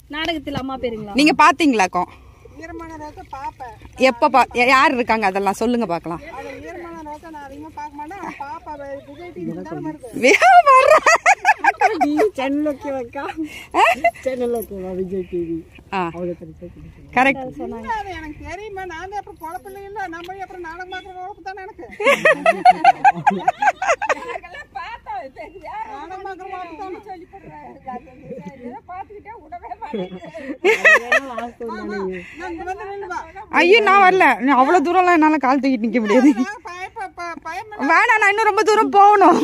நாடகத்தில் அம்மா பேருங்களா? நீங்க பாத்தீங்களாக்கும்? எப்ப யார் இருக்காங்க அதெல்லாம் சொல்லுங்க பாக்கலாம். ஐயோ நான் வரல, அவ்வளவு தூரம்லாம் என்னால கால் தூக்கிட்டு நிக்க முடியாது. வேணாம், நான் இன்னும் ரொம்ப தூரம் போகணும்.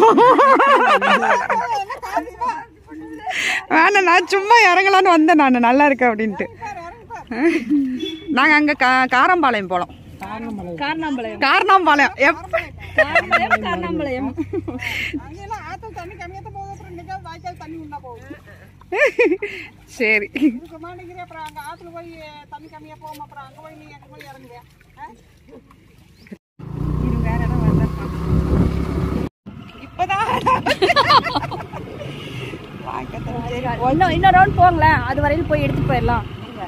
வேணாம், நான் சும்மா இறங்கலான்னு வந்தேன். நான் நல்லா இருக்கேன் அப்படின்ட்டு. நாங்க அங்க காரம்பாளையம் போலாம். காரணாம்பாளையம் சரி. இன்னொரு ரவுண்ட் போங்களேன், அது வரையில போய் எடுத்து போயிடலாம்.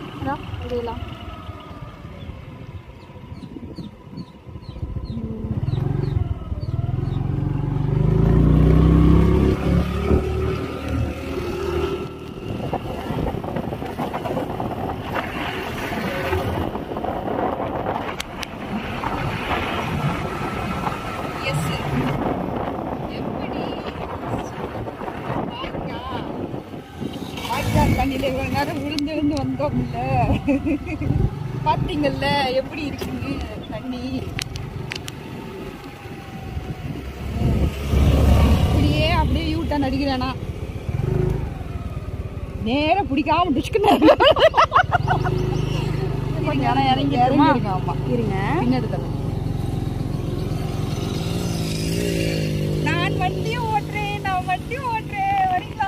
தண்ணியில இவ்வளவு நேரம் விழுந்து விழுந்து வந்தோம்ல, பாத்தீங்கல்ல எப்படி இருக்குன்னு தண்ணி. அப்படியே அப்படியே யூ டர்ன் அடிக்கிறேனா, நேர பிடிக்காம டிச்சுக்கணும். இறங்கி இருங்க. ஆமா இருங்க, பின்னாடி தரேன். நான் வண்டி ஓட்டுறேன், வரீங்களா?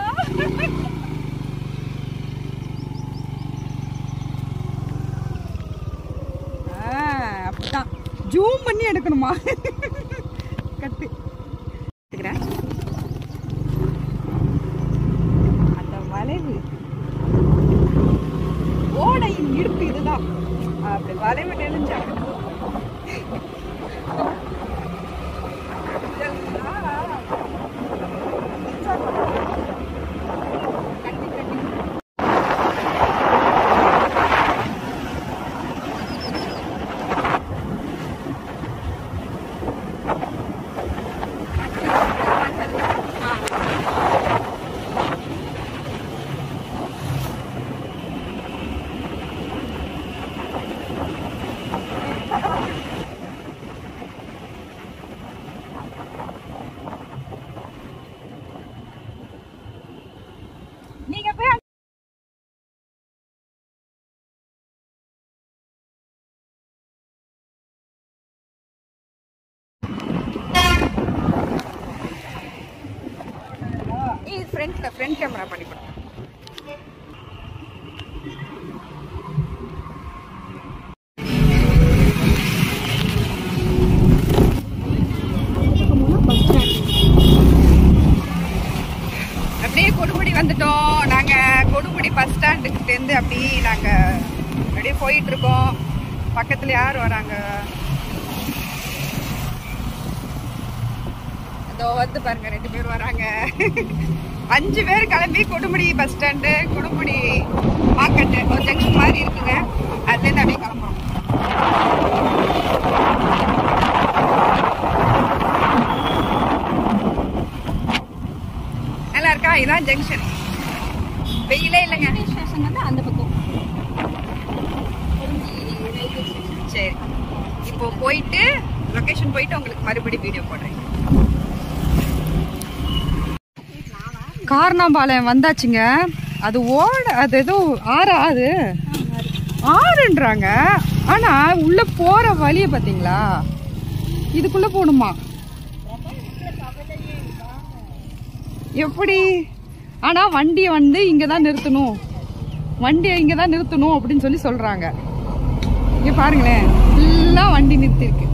அப்படிதான் ஜூம் பண்ணி எடுக்கணுமா? கட்டு அந்த வளைவு, ஓடையின் இடுப்பு இதுதான். அப்படி வளைவு நெளிஞ்சா நீங்க போய் ஃப்ரண்ட் கேமரா பண்ணி கொடுங்க. அப்படியே கொடுமுடி வந்துட்டோம். நாங்க கொடுமுடி பஸ் ஸ்டாண்டுக்கிட்ட இருந்து அப்படி நாங்க அப்படியே போயிட்டு இருக்கோம். பக்கத்துல யார் வராங்க? அதோ வந்து பாருங்க, 2 பேர் வராங்க. 5 பேர் கிளம்பி Kodumudi bus stand, Kodumudi market ஒரு ஜங்ஷன் மாதிரி இருக்குங்க, அதுலேருந்து அப்படியே கிளம்புறோம். நல்லா இருக்கா? இதான் ஜங்ஷன். வெயிலே இல்லைங்க. ஸ்டேஷன் வந்து அந்த பக்கம். சரி, இப்போ போயிட்டு லொகேஷன் போயிட்டு உங்களுக்கு மறுபடியும் வீடியோ போடுறேன். காரணாம்பாளையம் வந்தாச்சுங்க. அது அது ஏதோ அது ஆறுன்றாங்க. ஆனா உள்ள போற வழிய பாத்தீங்களா? இதுக்குள்ள போகணுமா எப்படி? ஆனா வண்டியை வந்து இங்கதான் நிறுத்தணும், அப்படின்னு சொல்லி சொல்றாங்க. இங்க பாருங்களேன், எல்லாம் வண்டி நிறுத்தி இருக்கு.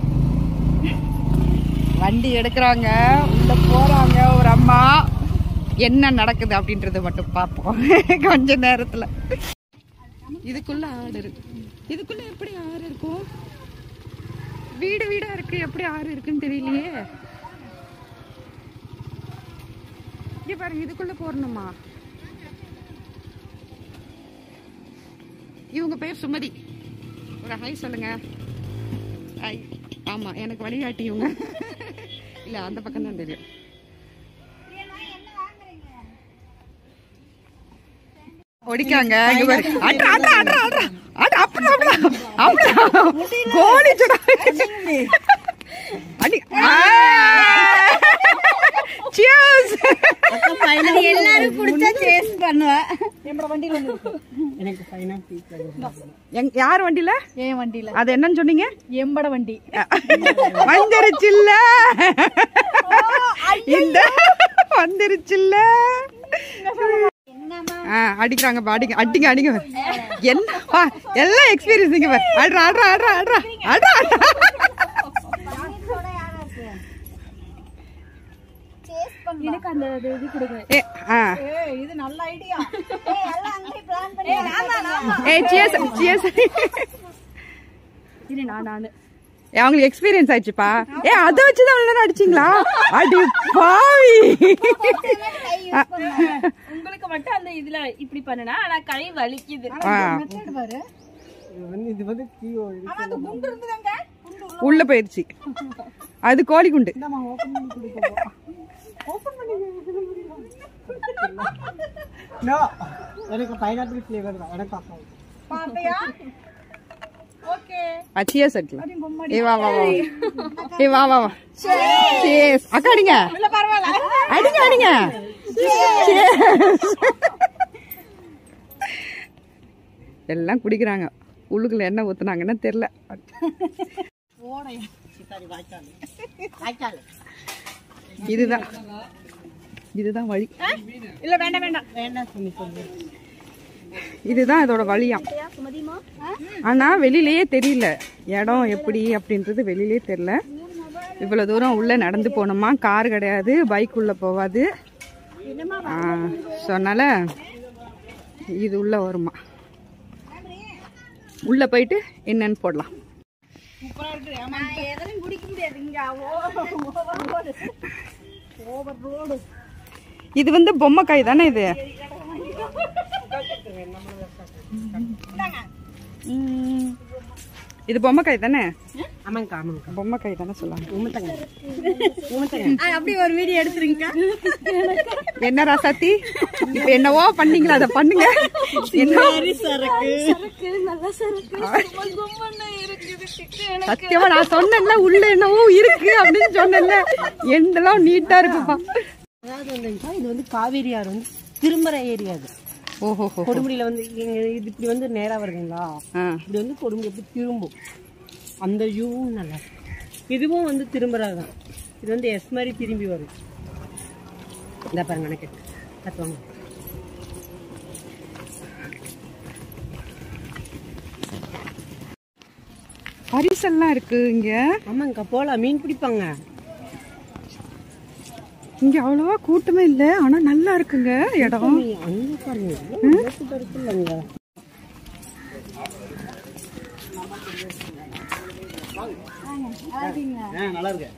வண்டி எடுக்கிறாங்க, உள்ள போறாங்க ஒரு அம்மா. என்ன நடக்குது அப்படின்றத மட்டும் பார்ப்போம் கொஞ்ச நேரத்துல. இதுக்குள்ள ஆறு இருக்கு. இதுக்குள்ள எப்படி ஆறு இருக்கும்? வீடு வீடா இருக்கு, எப்படி ஆறு இருக்குன்னு தெரியலையே. இங்க பாருங்க, இதுக்குள்ள போறணுமா? இவங்க பேர் சுமதி. ஒரு ஹாய் சொல்லுங்க. ஹாய். ஆமா, எனக்கு வழிகாட்டி இவங்க. இல்ல, அந்த பக்கம் தான் தெரியும். ஒடிக்காங்க. எல்லாரும் குடிச்சா சேஸ் பண்ணுவேன். யார் வண்டியில? என் வண்டியில. அது என்னன்னு சொன்னீங்க? எம்பட வண்டி. வந்துருச்சுல்ல, இந்த வந்துருச்சுல்ல. அடிக்கிறாங்க, அடிங்க அடிங்க அடிங்க. என்ன எல்லாம் எக்ஸ்பீரியன்ஸ். ஆடுறா ஆடுறா ஆடுறா ஆடுறா ஆடுறா. எனக்கு அந்த இது கொடுங்க. இது நல்ல ஐடியா. இது நானு அவங்களுக்கு எக்ஸ்பீரியன்ஸ் ஆயிடுச்சுப்பா. அதை வச்சுதான் அவ்வளவு அடிச்சீங்களா? அடி பாவி. உங்களுக்கு மட்டும் அந்த இதுல இப்படி பண்ணனா, ஆனா கை வலிக்குது. உள்ள போயிருச்சு. அது கோழி குண்டு. எனக்கு பைனாப்பிள் ஃப்ளேவர் தான். எனக்கு பாப்பையா? ஓகே. அச்சியா சட்ல. வா வா வா. வா வா வா. சேஸ். அக்கா அடிங்க. இல்ல பரவாயில்லை. அடிங்க அடிங்க. எல்லாம் குடிக்கிறாங்க. உள்ளுக்குள்ள என்ன ஊத்துனாங்கன்னு தெரியல. இதுதான் இதுதான் வழி. இல்ல வேண்டாம் வேண்டாம் வேண்டாம் சொல்லி இதுதான் இதோட வழியாம். ஆனா வெளியிலயே தெரியல இடம் எப்படி அப்படின்றது. வெளியிலே தெரியல. இவ்வளவு தூரம் உள்ள நடந்து போனோமா. கார் கிடையாது, பைக் உள்ள போவாது. அதனால இது உள்ள வருமா. உள்ள போயிட்டு என்னன்னு போடலாம். இது வந்து பொம்மைக்காய் தானே இது? இது பொம்மைக்காய் தானே? பொம்மைக்காய் தானே சொல்லுவாங்க. அப்படி ஒரு வீடியோ எடுத்துருங்க. என்ன ராசாத்தி, இப்ப என்னவோ பண்ணீங்களா, அதை பண்ணுங்க. சத்தியமா நான் சொன்னேன்ல உள்ள என்னவோ இருக்கு அப்படின்னு சொன்னேன்ல. எண்டெல்லாம் நீட்டா இருக்குப்பா. அதாவது இது வந்து காவேரி ஆறு வந்து திரும்புற ஏரியா. அது ஓஹோ. கொடுமுடியில வந்து இது இப்படி வந்து நேரா வருதுங்களா, இப்படி வந்து கொடுமுடி எப்படி திரும்பும். அந்த வியூவும் நல்லா இருக்கு. இதுவும் வந்து திரும்புறதுதான். இது வந்து எஸ் மாதிரி திரும்பி வரும். இந்த பாருங்க எனக்கு கத்துவாங்க. பரிசெல்லாம் இருக்கு இங்க. ஆமாங்கக்கா, போலாம். மீன் பிடிப்பாங்க இங்க. அவ்வளவா கூட்டமே இல்ல, ஆனா நல்லா இருக்குங்க இடம். அங்க பாருங்க இருக்குல்லங்க. நல்லா இருக்கு.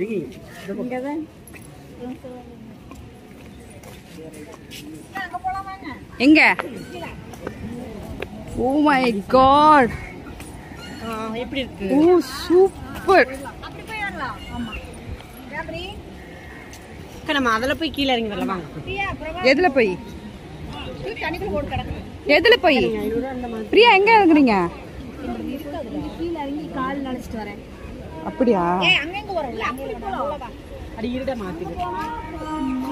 எங்க? ஓ மை காட், எப்படி இருக்கு? Oh super. நம்ம அதுல போய் கீழே இறங்கி வரலாம் வாங்க. எதுல போய்? எதுல போய்? பிரியா எங்க இருக்கிறீங்க? கீழ இறங்கி கால் நனைச்சிட்டு வரேன். அப்படியா? அடி இருட மாத்துது.